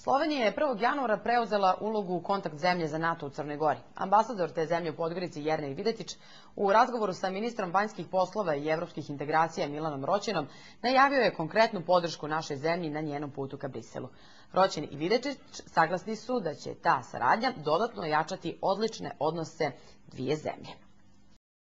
Slovenija je 1. januara preuzela ulogu kontakt zemlje za NATO u Crnoj Gori. Ambasador te zemlje u Podgorici Jernej Videtić u razgovoru sa ministrom vanjskih poslova i evropskih integracija Milanom Roćenom najavio je konkretnu podršku našoj zemlji na njenom putu ka Briselu. Roćen i Videtić saglasni su da će ta saradnja dodatno jačati odlične odnose dvije zemlje.